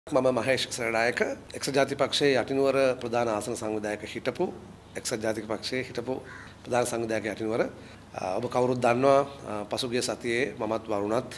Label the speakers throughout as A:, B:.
A: මම මහේෂ් සරණායක එක්සත් ජාතික පක්ෂයේ යටිනුවර ප්‍රධාන ආසන සංවිධායක හිටපු එක්සත් ජාතික පක්ෂයේ හිටපු ප්‍රධාන සංවිධායක යටිනුවර ඔබ කවුරුත් දන්නවා පසුගිය සතියේ මමත් වරුණත්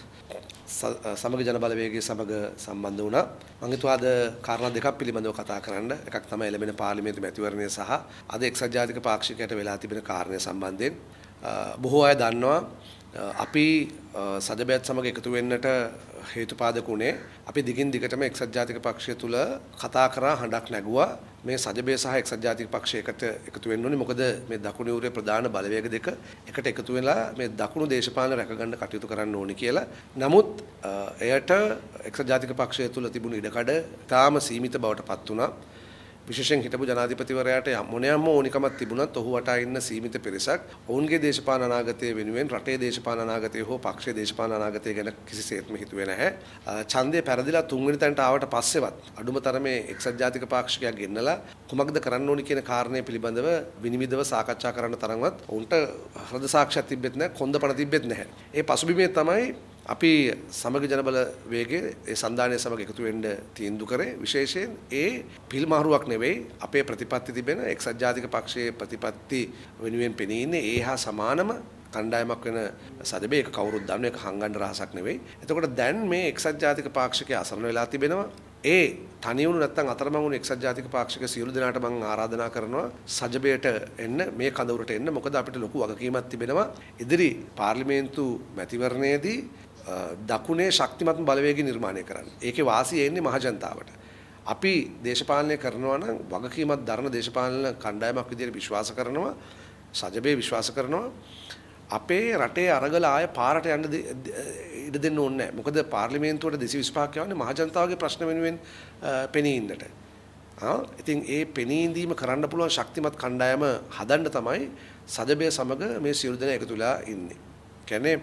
A: සමග ජන බලවේගයේ සමග සම්බන්ධ වුණා. මම හිතුවා අද කාරණා දෙකක් පිළිබඳව කතා කරන්න. එකක් තමයි ලැබෙන පාර්ලිමේන්තු මැතිවරණය සහ අද එක්සත් ජාතික පාක්ෂිකයට වෙලා තිබෙන කාරණය සම්බන්ධයෙන් බොහෝ අය දන්නවා අපි සජබෑත් සමග එකතු වෙන්නට හේතුපාදක වුණේ අපි දිගින් දිගටම එක්සත් ජාතික පක්ෂය තුල කතා කරා හඬක් නැගුවා මේ සජබේ සහ එක්සත් ජාතික පක්ෂයකට එකතු වෙන්න ඕනේ මොකද මේ දකුණු යුරේ ප්‍රධාන බලවේග දෙක එකට එකතු වෙලා මේ දකුණු දේශපාලන රැකගන්න කටයුතු කරන්න ඕනේ කියලා. නමුත් එයට එක්සත් ජාතික පක්ෂය තුල තිබුණු ඉඩකඩ තාම සීමිත බවට පත් වුණා. විශේෂයෙන් හිටපු ජනාධිපතිවරයාට මොනියම්ම ඕනිකමක් තිබුණත් ඔහු වටා ඉන්න සීමිත පිරිසක් ඔවුන්ගේ දේශපාලන අනාගතය වෙනුවෙන් රටේ දේශපාලන අනාගතය හෝ පක්ෂයේ දේශපාලන අනාගතය ගැන කිසිසේත්ම හිතුවේ නැහැ. ඡන්දය පෙරදිලා තුන්වෙනි තැනට ආවට පස්සෙවත් අඩුම තරමේ එක්සත් ජාතික පාක්ෂිකයා ගෙන්නලා කුමක්ද කරන්න ඕනි කියන කාරණය පිළිබඳව විනිවිදව සාකච්ඡා කරන්න තරම්වත් ඔවුන්ට හෘද සාක්ෂියක් තිබෙත් නැහැ, කොන්දපණ තිබෙත් නැහැ. ඒ පසුබිමේ තමයි අපි සමග ජනබල වේගයේ ඒ සන්දානය සමග එකතු වෙන්න තීන්දුව කරේ. විශේෂයෙන් ඒ පිල්මාරුවක් නෙවෙයි අපේ ප්‍රතිපත්ති තිබෙන එක්සත් ජාතික පක්ෂයේ ප්‍රතිපත්ති වෙනුවෙන් පෙනී ඉන්නේ ඒ හා සමානම කණ්ඩායමක් වෙන සදබේ එක කවුරුත් දන්න එක හංගන්න රහසක් නෙවෙයි. එතකොට දැන් මේ එක්සත් ජාතික පාක්ෂිකය අසරණ වෙලා තිබෙනවා. ඒ තනියුණු නැත්තම් අතරමං වුණු එක්සත් ජාතික පාක්ෂික සියලු දෙනාට මම ආරාධනා කරනවා සජබේට එන්න මේ කඳවුරට එන්න. මොකද අපිට ලොකු වගකීමක් තිබෙනවා ඉදිරි පාර්ලිමේන්තු මැතිවරණයේදී දකුණේ ශක්තිමත් බලවේගය නිර්මාණය කරන්න. ඒකේ වාසිය එන්නේ මහජනතාවට. අපි දේශපාලනය කරනවා නම් වගකීමක් දරන දේශපාලන කණ්ඩායමක් විදිහට විශ්වාස කරනවා. සජබේ විශ්වාස කරනවා. අපේ රටේ අරගල ආය පාරට යන්න ඉඩ දෙන්න ඕනේ නැහැ. මොකද පාර්ලිමේන්තුවට 225ක් යවන්නේ මහජනතාවගේ ප්‍රශ්න වෙනුවෙන් පෙනී ඉන්නට. ඉතින් ඒ පෙනී ඉඳීම කරන්න පුළුවන් ශක්තිමත් කණ්ඩායම හදන්න තමයි සජබේ සමග මේ සියලු දෙනා එකතු වෙලා ඉන්නේ. කියන්නේ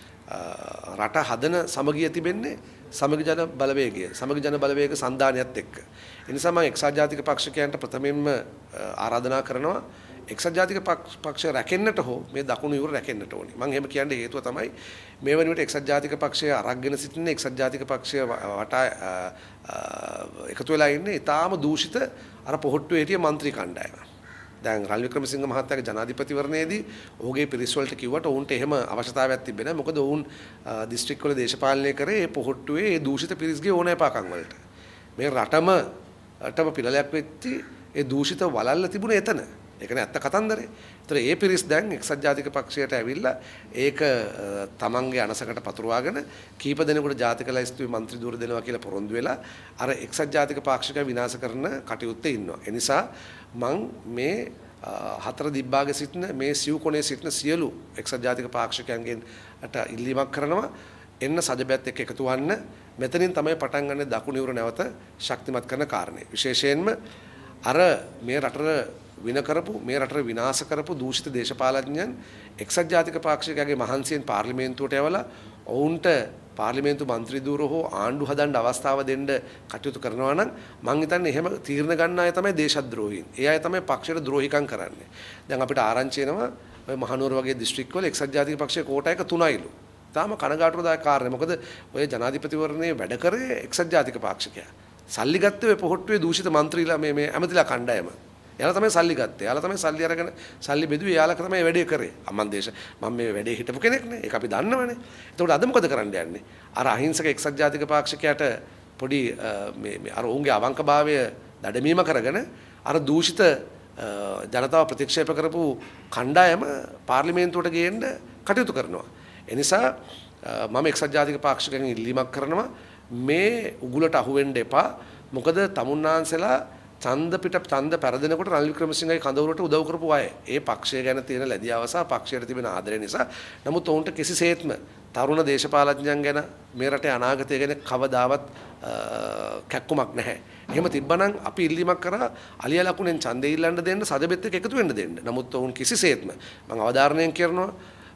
A: රට හදන සමගිය තිබෙන්නේ සමග ජන බලවේගය සමග ජන බලවේග සන්දානයත් එක්ක. ඒ නිසා මම එක්සත් ජාතික පක්ෂිකයන්ට ප්‍රථමයෙන්ම ආරාධනා කරනවා එක්සත් ජාතික පක්ෂය රැකෙන්නට හෝ මේ දකුණු යුර රැකෙන්නට ඕනේ. මම එහෙම කියන්නේ හේතුව තමයි මේ වෙනුවට එක්සත් ජාතික පක්ෂය අරගෙන සිටින එක්සත් ජාතික පක්ෂය වටා එකතු වෙලා ඉන්නේ ඊටාම දූෂිත අර පොහොට්ටුවේ හිටිය മന്ത്രി කණ්ඩායම. දැන් රනිල් වික්‍රමසිංහ මහත්තයාගේ ජනාධිපතිවරණයේදී ඔහුගේ පිරිස් වලට කිව්වට ඔවුන්ට එහෙම අවශ්‍යතාවයක් තිබෙන්නේ නැහැ. මොකද ඔවුන් දිස්ත්‍රික් වල දේශපාලනය කරේ මේ පොහොට්ටුවේ ඒ දූෂිත පිරිස්ගේ ඕනෑපාකම් වලට. මේ රටම පිළලයක් වෙච්චි ඒ දූෂිත වලල්ල තිබුණේ එතන. ඒකනේ ඇත්ත කතන්දරේ. ඒතර ඒ පිරිස් දැන් එක්සත් ජාතික පක්ෂයට ඇවිල්ලා ඒක තමන්ගේ අනසකට පතුරවාගෙන කීප දෙනෙකුට ජාතික ලැයිස්තුවේ മന്ത്രി ධූර දෙනවා කියලා පොරොන්දු වෙලා අර එක්සත් ජාතික පාක්ෂිකය විනාශ කරන කටයුත්තේ ඉන්නවා. ඒ නිසා මං මේ හතර දිබ්බාගේ සිටින මේ සිව් කොනේ සිටින සියලු එක්සත් ජාතික පාක්ෂිකයන්ගෙන් ඉල්ලීමක් කරනවා එන්න සජබැත් එක්ක එකතු වන්න. මෙතනින් තමයි පටන් ගන්න දකුණු යුර නැවත ශක්තිමත් කරන කාරණේ. විශේෂයෙන්ම අර මේ රටට වින කරපු මේ රටට විනාශ කරපු දූෂිත දේශපාලඥයන් එක්සත් ජාතික පාක්ෂිකයාගේ මහන්සියෙන් පාර්ලිමේන්තුවට යවලා ඔවුන්ට පාර්ලිමේන්තු മന്ത്രി ධූර හෝ ආණ්ඩු හදන්න අවස්ථාව දෙන්න කටයුතු කරනවා නම් මං හිතන්නේ එහෙම තීරණ ගන්න අය තමයි දේශද්‍රෝහීන්. ඒ අය තමයි පක්ෂයට ද්‍රෝහිකම් කරන්නේ. දැන් අපිට ආරංචි එනවා ඔය මහනුවර වගේ දිස්ත්‍රික්කවල එක්සත් ජාතික පක්ෂයේ කෝටා එක 3යිලු. තාම කනගාටුදායක කාරණේ. මොකද ඔය ජනාධිපතිවරණයේ වැඩ කරේ එක්සත් ජාතික පාක්ෂිකයා. සල්ලි ගත්තේ ඔය පොහොට්ටුවේ දූෂිත മന്ത്രിලා මේ ඇමතිලා කණ්ඩායම. එයාලා තමයි සල්ලි ගත්තේ. එයාලා තමයි සල්ලි අරගෙන සල්ලි බෙදුවේ. එයාලා තමයි වැඩේ කරේ. මම මේ වැඩේ හිටපු කෙනෙක් නේ. ඒක අපි දන්නවනේ. එතකොට අද මොකද කරන්න යන්නේ? අර අහිංසක එක්සත් ජාතික පාක්ෂිකයාට පොඩි මේ අර උන්ගේ අවංකභාවය දඩමීම කරගෙන අර දූෂිත ජනතාව ප්‍රතික්ෂේප කරපු කණ්ඩායම පාර්ලිමේන්තුවට ගේන්න කටයුතු කරනවා. ඒ නිසා මම එක්සත් ජාතික පාක්ෂිකයන් ඉල්ලීමක් කරනවා මේ උගුලට අහු වෙන්න එපා. මොකද තමුන්නාන්සලා ඡන්ද පෙරදෙනකොට රනිල් වික්‍රමසිංහගේ කඳවුරට උදව් කරපු අය. ඒ පක්ෂය ගැන තියෙන ලැබියාව සහ පක්ෂයට තිබෙන ආදරය නිසා. නමුත් ඔවුන්ට කිසිසේත්ම තරුණ දේශපාලඥයන් ගැන මේ රටේ අනාගතය ගැන කවදාවත් කැක්කුමක් නැහැ. එහෙම තිබ්බනම් අපි ඉල්ලීමක් කරා අලිය ලකුණෙන් ඡන්දය ඉල්ලන්න දෙන්න සජබෙත් එක්ක එකතු වෙන්න දෙන්න. නමුත් ඔවුන් කිසිසේත්ම මම අවධාරණයෙන් කරනවා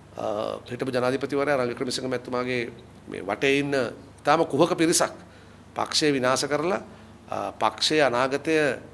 A: හිටපු ජනාධිපතිවරයා රනිල් වික්‍රමසිංහ මැතිතුමාගේ මේ වටේ ඉන්න තාම කුහක පිරිසක් පක්ෂය විනාශ කරලා පක්ෂයේ අනාගතය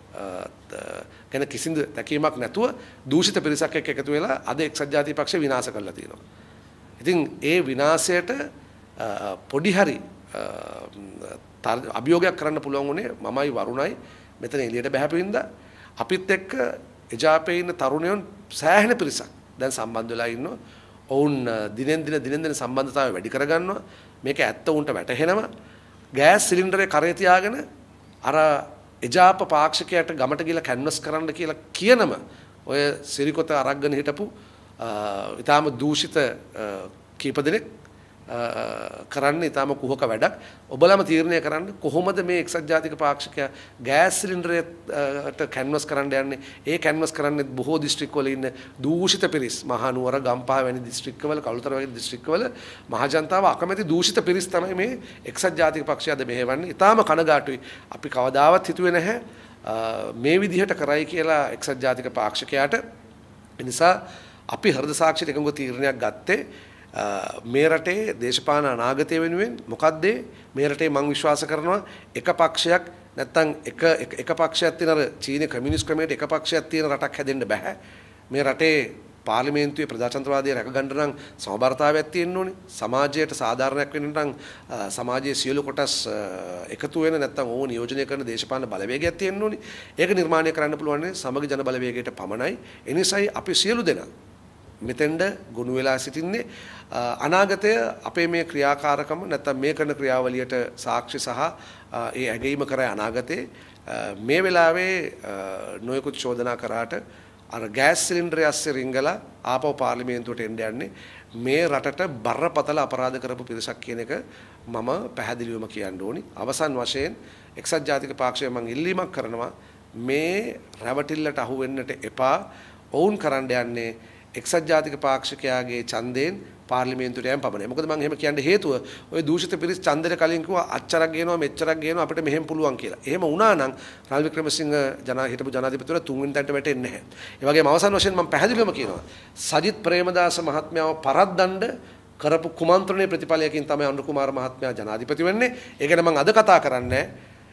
A: ගැන කිසිදු තැකීමක් නැතුව දූෂිත පිරිසක් එක්ක එකතු වෙලා අද එක්සත් ජාතික පක්ෂය විනාශ කරලා තියෙනවා. ඉතින් ඒ විනාශයට පොඩි හරි අභියෝගයක් කරන්න පුළුවන් උනේ මමයි වරුණයි මෙතන එළියට බහැපින්දා අපිත් එක්ක එජාපේ ඉන්න තරුණයන් සෑහෙන පිරිසක් දැන් සම්බන්ධ වෙලා ඉන්නවා. ඔවුන් දිනෙන් දින සම්බන්ධතාවය වැඩි කරගන්නවා. මේක ඇත්ත උන්ට වැටහෙනවා. ගෑස් සිලින්ඩරේ කරේ තියාගෙන අර එජාප පාක්ෂිකයට ගමට ගිහලා කැන්වස් කරන්න කියලා කියනම ඔය සිරිකොත අරගෙන හිටපු ඊටාම දූෂිත කීප දෙනෙක් කරන්න ඊටාම කුහක වැඩක්. ඔබලම තීරණය කරන්න කොහොමද මේ එක්සත් ජාතික පාක්ෂිකයා ගෑස් සිලින්ඩරයට කැන්වස් කරන්න යන්නේ. ඒ කැන්වස් කරන්නේ බොහෝ දිස්ත්‍රික්කවල ඉන්න දූෂිත පිරිස් මහනුවර ගම්පහ වැනි දිස්ත්‍රික්කවල කළුතර වැනි දිස්ත්‍රික්කවල මහ ජනතාව අකමැති දූෂිත පිරිස් තමයි මේ එක්සත් ජාතික පක්ෂය අද මෙහෙවන්නේ. ඊටාම කනගාටුයි. අපි කවදාවත් හිතුවේ නැහැ මේ විදිහට කරයි කියලා එක්සත් ජාතික පාක්ෂිකයාට. ඒ නිසා අපි හෘද සාක්ෂියට එකඟව තීරණයක් ගත්තේ මේ රටේ දේශපාලන අනාගතය වෙනුවෙන් මොකද්ද මේ රටේ මම විශ්වාස කරනවා එක පක්ෂයක් නැත්තම් එක පක්ෂයක් තියෙන අර චීන කමියුනිස්ට් ක්‍රමයට එක පක්ෂයක් තියෙන රටක් හැදෙන්න බෑ. මේ රටේ පාර්ලිමේන්තුවේ ප්‍රජාතන්ත්‍රවාදය රැක ගන්න නම් සමබරතාවයක් තියෙන්න ඕනේ. සමාජයට සාධාරණයක් වෙන්න නම් සමාජයේ සියලු කොටස් එකතු වෙන නැත්තම් ඕන නියෝජනය කරන දේශපාලන බලවේගයක් තියෙන්න ඕනේ. ඒක නිර්මාණය කරන්න පුළුවන් සමග ජන බලවේගයට පමණයි. එනිසායි අපි සියලු දෙනා මෙතෙන්ද ගොනු වෙලා සිටින්නේ අනාගතය අපේ මේ ක්‍රියාකාරකම නැත්නම් මේ කරන ක්‍රියාවලියට සාක්ෂි සහ ඒ ඇගීම කරයි අනාගතේ මේ වෙලාවේ නොයෙකුත් චෝදනා කරාට අර ගෑස් සිලින්ඩරය ඇස්සේ රිංගලා ආපහු පාර්ලිමේන්තුවට එන්න යන්නේ මේ රටට බරපතල අපරාධ කරපු පිරිසක් කියන එක මම පැහැදිලිවම කියන්න ඕනි. අවසන් වශයෙන් එක්සත් ජාතික පාක්ෂය මම ඉල්ලීමක් කරනවා මේ රැවටිල්ලට අහු වෙන්නට එපා. ඔවුන් කරන්න යන්නේ එක්සත් ජාතික පාක්ෂිකයාගේ ඡන්දයෙන් පාර්ලිමේන්තුවට යෑම පමණයි. මොකද මම එහෙම කියන්න හේතුව ඔය දූෂිත පිරිස් ඡන්දෙට කලින් කිව්වා අච්චරක් ගේනවා මෙච්චරක් ගේනවා අපිට මෙහෙම පුළුවන් කියලා. එහෙම වුණා නම් රනිල් වික්‍රමසිංහ හිටපු ජනාධිපතිතුමා තුන්වෙනි තැනට වැටෙන්නේ නැහැ. ඒ වගේම අවසන් වශයෙන් මම පැහැදිලිවම කියනවා සජිත් ප්‍රේමදාස මහත්මයාව පරද්දන්න කරපු කුමන්ත්‍රණයේ ප්‍රතිඵලයකින් තමයි අනුර කුමාර මහත්මයා ජනාධිපති වෙන්නේ. ඒ ගැන මම අද කතා කරන්නේ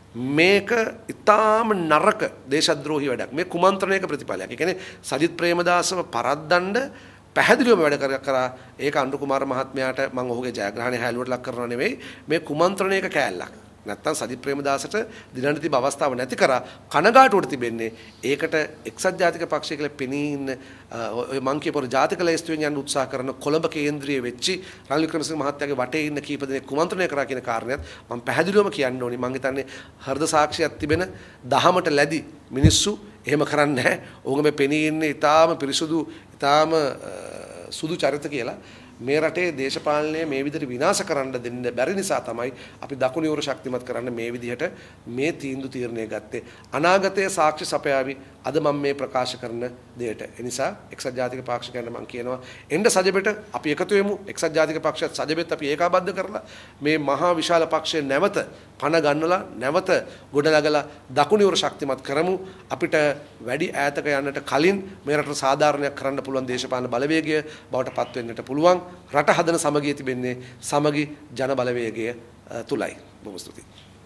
A: මේක ඊටාම නරක දේශද්‍රෝහී වැඩක්. මේ කුමන්ත්‍රණයක ප්‍රතිඵලයක්. ඒ කියන්නේ සජිත් ප්‍රේමදාසව පරද්දන්න පැහැදිලිවම වැඩ කරා. ඒක අනුර කුමාර මහත්මයාට මම ඔහුගේ ජයග්‍රහණය හැලුවට ලක් කරනවා නෙවෙයි. මේ කුමන්ත්‍රණයක කෑල්ලක්. නැත්තම් සජිත් ප්‍රේමදාසට දිනන්න තිබ අවස්ථාව නැති කරා කනගාටුවට තිබෙන්නේ ඒකට එක්සත් ජාතික පක්ෂය කියලා පෙනී ඉන්න ඔය මං කියපු ජාතික ලැයිස්තුවෙන් යන්න උත්සාහ කරන කොළඹ කේන්ද්‍රීය වෙච්චි රනිල් වික්‍රමසිංහ මහත්තයාගේ වටේ ඉන්න කීප දෙනෙක් කුමන්ත්‍රණය කරා කියන කාරණයක් මම පැහැදිලිවම කියන්න ඕනි. මං හිතන්නේ හෘද සාක්ෂියක් තිබෙන දහමට ලැබි මිනිස්සු එහෙම කරන්නේ නැහැ. ඕගොම පෙනී ඉන්නේ ඊටාම පිරිසුදු ඊටාම සුදු චරිත කියලා. මේ රටේ දේශපාලනය මේ විදිහට විනාශ කරන්න දෙන්න බැරි නිසා තමයි අපි දකුණු යුර ශක්තිමත් කරන්න මේ විදිහට මේ තීන්දුව තීරණය ගත්තේ. අනාගතයේ සාක්ෂි සපයාවි අද මම මේ ප්‍රකාශ කරන දෙයට. ඒ නිසා එක්සත් ජාතික පාක්ෂිකයන්ට මම කියනවා එන්න සජබෙට අපි එකතු වෙමු. එක්සත් ජාතික පක්ෂයත් සජබෙත් අපි ඒකාබද්ධ කරලා මේ මහා විශාල පක්ෂය නැවත පණ ගන්නලා නැවත ගොඩනගලා දකුණු යුර ශක්තිමත් කරමු. අපිට වැඩි ඈතක යන්නට කලින් මේ රටට සාධාරණයක් කරන්න පුළුවන් දේශපාලන බලවේගය බවට පත් වෙන්නට පුළුවන්. රට හදන සමගිය තිබෙන්නේ සමගි ජන බලවේගය තුලයි. බොහොම ස්තුතියි.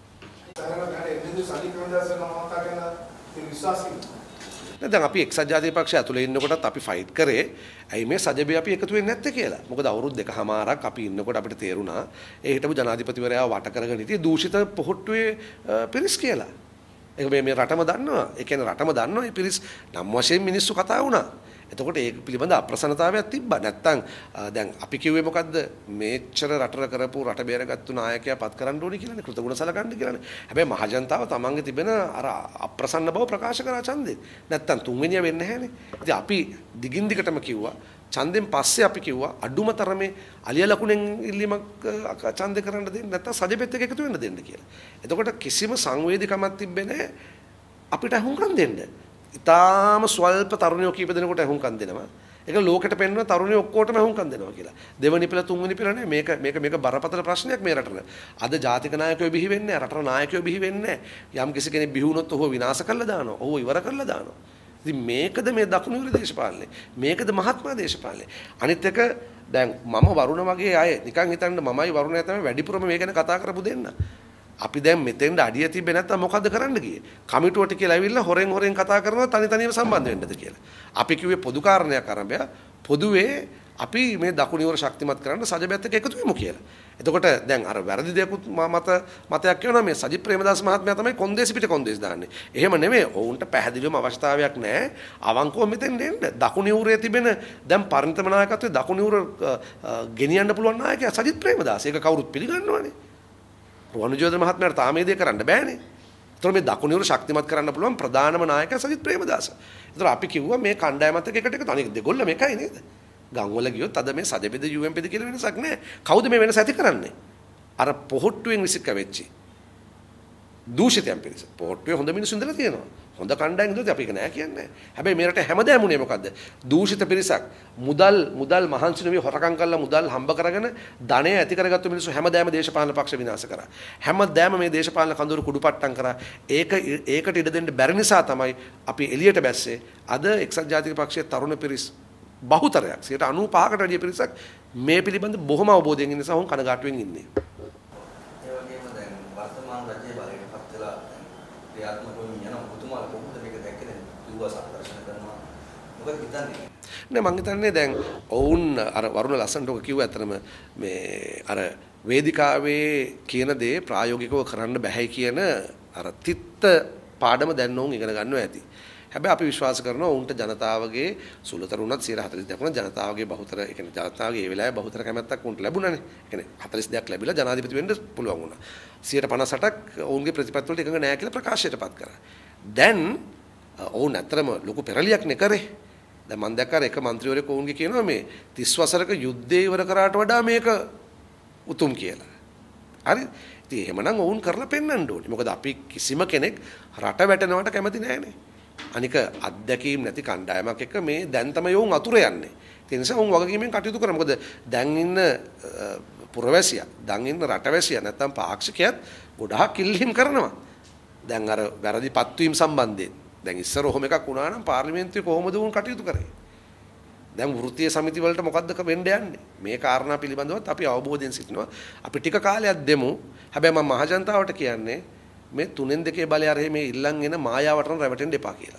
A: දැන් අපි එක්සත් ජාතික පක්ෂය ඇතුලේ ඉන්නකොටත් අපි ෆයිට් කරේ ඇයි මේ සජබේ අපි එකතු වෙන්නේ නැත්තේ කියලා. මොකද අවුරුදු දෙකමාරක් අපි ඉන්නකොට අපිට තේරුණා ඒ හිටපු ජනාධිපතිවරයා වට කරගෙන හිටියේ දූෂිත පොහොට්ටුවේ පිරිස් කියලා. ඒක මේ රටම දන්නවා. ඒ කියන්නේ රටම දන්නවා මේ පිරිස් නම් වශයෙන් මිනිස්සු කතා වුණා. එතකොට ඒක පිළිබඳ අප්‍රසන්නතාවයක් තිබ්බා. නැත්තම් දැන් අපි කිව්වේ මොකද්ද? මේච්චර රටර කරපු රට බේරගත්තු නායකයා පත් කරන්න ඕනි කියලානේ. කෘතගුණ සලකන්න කියලානේ. හැබැයි මහජනතාව තමන්ගේ තිබෙන අර අප්‍රසන්න බව ප්‍රකාශ කරා ඡන්දේ. නැත්තම් තුන්වෙනිය වෙන්නේ නැහැනේ. ඉතින් අපි දිගින් දිගටම කිව්වා ඡන්දෙන් පස්සේ අපි කිව්වා අඩුම තරමේ අලිය ලකුණෙන් ඉල්ලීමක් ඡන්දේ කරන්න දෙන්න නැත්තම් සජබෙත් එක එකතු වෙන්න දෙන්න කියලා. එතකොට කිසිම සංවේදීකමක් තිබ්බේ නැහැ අපිට අහුම්කම් දෙන්න. ඉතාලම ස්වල්ප තරුණයෝ කීප දෙනෙකුට අහුම්කම් දෙනවා. ඒක ලෝකෙට පෙන්වන තරුණයෝ ඔක්කොටම අහුම්කම් දෙනවා කියලා. දෙවනි පෙළ තුන්වෙනි පෙළ නේ මේක බරපතල ප්‍රශ්නයක් මේ රටට. අද ජාතික නායකයෝ බිහි වෙන්නේ නැහැ. රටේ නායකයෝ බිහි වෙන්නේ නැහැ. යම් කිසි කෙනෙක් බිහි වුණොත් ඔහු විනාශ කරලා දානවා. ඔහු ඉවර කරලා දානවා. ඉතින් මේකද මේ දකුණු යුර දේශපාලනේ. මේකද මහත්මා දේශපාලනේ. අනිත් එක දැන් මම වරුණ වගේ අය නිකන් හිතන්න මමයි වරුණයි තමයි වැඩිපුරම මේ ගැන කතා කරපු දෙන්න. අපි දැන් මෙතෙන්ට අඩිය තිබ්බේ නැත්තම් මොකද්ද කරන්න ගියේ? කමිටුවට කියලා ඇවිල්ලා හොරෙන් කතා කරනවා තනි තනියම සම්බන්ධ වෙන්නද කියලා. අපි කිව්වේ පොදු කාරණයක් අරඹය පොදුවේ අපි මේ දකුණු යුර ශක්තිමත් කරන්න සජබැත් එක්ක එකතු වෙමු කියලා. එතකොට දැන් අර වැරදි දෙයක්ත් මතයක් කියනවා මේ සජිත් ප්‍රේමදාස මහත්මයා තමයි කොන්දේසි පිට කොන්දේසි දාන්නේ. එහෙම නෙමෙයි. ඔවුන්ට පැහැදිලිවම අවස්ථාවක් නැහැ. අවංකව මෙතෙන් එන්න. දකුණු යුරේ තිබෙන දැන් පරිණතම නායකත්වයේ දකුණු යුර ගෙනියන්න පුළුවන් නායකයා සජිත් ප්‍රේමදාස. ඒක කවුරුත් පිළිගන්නවනේ. රුවන්විජේවර්ධන මහත්මයාට තාම මේ දේ කරන්න බෑනේ. ඒතර මේ දකුණු යුර ශක්තිමත් කරන්න පුළුවන් ප්‍රධානම නායකයා සජිත් ප්‍රේමදාස. ඒතර අපි කිව්වා මේ කණ්ඩායමත් එක්ක එකට අනික දෙගොල්ලම එකයි නේද? ගම්වල ගියොත් අද මේ සජපෙද UMPද කියලා වෙනසක් නැහැ. කවුද මේ වෙනස ඇති කරන්නේ? අර පොහොට්ටුවෙන් විසික වෙච්චි දූෂිතයන් පිරිස. පොහොට්ටුවේ හොඳ මිනිස්සු ඉඳලා තියෙනවා. හොඳ කණ්ඩායම් ඉඳලා අපි ඒක නෑ කියන්නේ. හැබැයි මේ රටේ හැමදාම උනේ මොකද්ද? දූෂිත පිරිසක්. මුදල් මහන්සි නොවි හොරකම් කරලා මුදල් හම්බ කරගෙන ධනය ඇති කරගත්තු මිනිස්සු හැමදාම දේශපාලන පක්ෂ විනාශ කරා. හැමදාම මේ දේශපාලන කඳවුරු කුඩුපට්ටම් කරා. ඒකට ඉඩ දෙන්න බැරි නිසා තමයි අපි එළියට බැස්සේ. අද එක්සත් ජාතික පක්ෂයේ තරුණ පිරිස් බහුතරයක් 95%කට වැඩිය පිරිසක් මේ පිළිබඳ බොහොම අවබෝධයෙන් ඉන්න නිසා උන් කනගාටුවෙන් ඉන්නේ.
B: ඒ වගේම දැන් වර්තමාන රජයේ බලයට පත් වෙලා ක්‍රියාත්මක වෙමින් යන ඔබතුමාලා කොහොමද මේක දැක්කේ? කිව්වා සංදර්ශන කරනවා. මොකද හිතන්නේ?
A: නෑ මං හිතන්නේ දැන් ඔවුන් අර වරුණ ලස්සනට ඔක කිව්ව ඇත්තටම මේ අර වේදිකාවේ කියන දේ ප්‍රායෝගිකව කරන්න බැහැ කියන අර තිත්ත පාඩම දැන් ඔවුන් ඉගෙන ගන්නවා ඇති. හැබැයි අපි විශ්වාස කරනවා උන්ට ජනතාවගේ සුළුතර උනත් 42ක් වුණා ජනතාවගේ බහුතර ඒ කියන්නේ ජනතාවගේ ඒ වෙලාවේ බහුතර කැමැත්තක් උන්ට ලැබුණානේ. ඒ කියන්නේ 42ක් ලැබිලා ජනාධිපති වෙන්න පුළුවන් වුණා. 58ක් ඔවුන්ගේ ප්‍රතිපත්ති වලට එකඟ නැහැ කියලා ප්‍රකාශයටපත් කරා. දැන් ඔවුන් ඇත්තටම ලොකු පෙරලියක් නේ කරේ. දැන් මම දැක්කා එක മന്ത്രിවරයෙක් ඔවුන්ගේ කියනවා මේ 30 වසරක යුද්ධය ඉවර කරාට වඩා මේක උතුම් කියලා. හරි? ඉතින් එහෙමනම් ඔවුන් කරලා පෙන්වන්න ඕනේ. මොකද අපි කිසිම කෙනෙක් රට වැටෙනවට කැමති නැහැනේ. අනික අත්දැකීම් නැති කණ්ඩායමක් එක්ක මේ දැන් තමයි වුන් අතුර යන්නේ. ඒ නිසා වුන් වගකීමෙන් කටයුතු කරනවා. මොකද දැන් ඉන්න පුරවැසියා, දැන් ඉන්න රටවැසියා නැත්තම් පාක්ෂිකයත් ගොඩාක් ඉල්ලීම් කරනවා. දැන් අර වැරදි පත්වීම් සම්බන්ධයෙන්. දැන් ඉස්සර ඔහොම එකක් වුණා නම් පාර්ලිමේන්තුවේ කොහොමද වුන් කටයුතු කරේ? දැන් වෘත්තීය සමිති වලට මොකද්ද වෙන්න යන්නේ? මේ කාරණා පිළිබඳවත් අපි අවබෝධයෙන් සිටිනවා. අපි ටික කාලයක් දෙමු. හැබැයි මම මහජනතාවට කියන්නේ මේ 3-2 බලය අරහේ මේ ඉල්ලන් එන මායාවටම රැවටෙන්න එපා කියලා.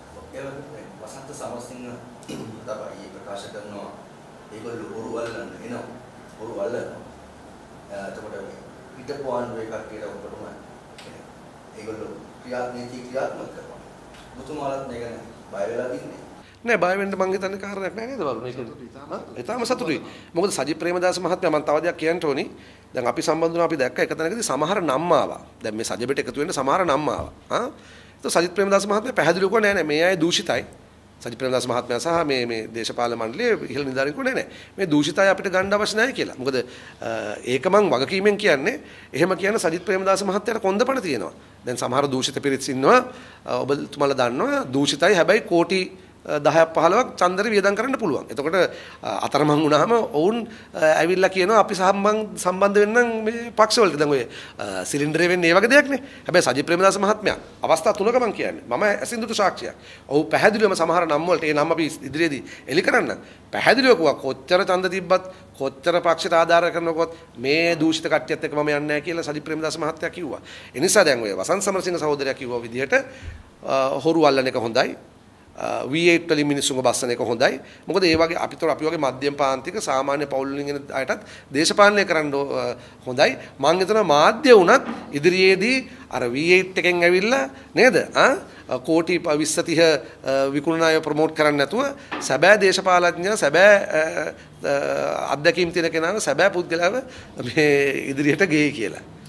B: වසන්ත සමසිංහ තමයි ප්‍රකාශ කරනවා ඒගොල්ලෝ හොරු වල්ලන්න එනවා. හොරු වල්ලන. එතකොට පිටපු ආණ්ඩුවේ කට්ටියට ඔක්කොටම ඒගොල්ලෝ ක්‍රියාත්මක කරනවා. මුතුමාලත් මේක බය වෙලා ඉන්නේ.
A: නෑ බය වෙන්න මං හිතන්නේ කාරණයක් නෑ නේද වරුණ ඒක. ඊටාම සතුටුයි. මොකද සජිත් ප්‍රේමදාස මහත්මයා මම තව දෙයක් කියන්න ඕනි. දැන් අපි සම්බන්ධ වුණා අපි දැක්ක එක තැනකදී සමහර නම් ආවා. දැන් මේ සජබෙට එකතු වෙන්න සමහර නම් ආවා. ඒක සජිත් ප්‍රේමදාස මහත්මයා පැහැදිලිව කිව්වා නෑ මේ අය දූෂිතයි. සජිත් ප්‍රේමදාස මහත්මයා සහ මේ දේශපාලන මණ්ඩලයේ ඉහළ නිලධාරීන් කිව්වා නෑ මේ දූෂිතයි අපිට ගන්න අවශ්‍ය නැහැ කියලා. මොකද ඒක මං වගකීමෙන් කියන්නේ එහෙම කියන සජිත් ප්‍රේමදාස මහත්තයාට කොන්දපණ තියෙනවා. දැන් සමහර දූෂිත පිරිස් ඉන්නවා. ඔබතුමාලා දන්නවා දූෂිතයි හැබැයි කෝටි 10ක් 15ක් චන්දර වියදම් කරන්න පුළුවන්. එතකොට අතරමං වුණාම ඔවුන් ඇවිල්ලා කියනවා අපි සම්බන්ධ වෙන්නම් මේ පක්ෂවලට. දැන් ඔය සිලින්ඩරේ වෙන්නේ ඒ වගේ දෙයක් නේ. හැබැයි සජිත් ප්‍රේමදාස මහත්මයා අවස්ථා තුනක මං කියන්නේ. මම ඇසින්දුට සාක්ෂියක්. ඔව් පැහැදිලිවම සමහර නම් වලට ඒ නම් අපි ඉදිරියේදී එලි කරන්න. පැහැදිලිව කිව්වා කොච්චර ඡන්ද තිබ්බත් කොච්චර පක්ෂයට ආධාර කරනකොත් මේ දූෂිත කට්ටියත් එක්ක මම යන්නේ නැහැ කියලා සජිත් ප්‍රේමදාස මහත්තයා කිව්වා. ඒ නිසා දැන් ඔය වසන්ත සමරසිංහ සහෝදරයා කිව්වා විදිහට හොරු අල්ලන එක හොඳයි. V8 වලින් මිනිස්සුන්ව බස්සන එක හොඳයි. මොකද ඒ වගේ අපි වගේ මධ්‍යම පාන්තික සාමාන්‍ය පවුල් වලින් එන අයටත් දේශපාලනය කරන්න හොඳයි. මම හිතනවා මාධ්‍ය වුණත් ඉදිරියේදී අර V8 එකෙන් ඇවිල්ලා නේද? කෝටි 20 30 විකුණන අය ප්‍රොමෝට් කරන්න නැතුව සැබෑ දේශපාලඥයා සැබෑ අත්දැකීම් තියෙන කෙනාව සැබෑ පුද්ගලයාව මේ ඉදිරියට ගෙයි කියලා.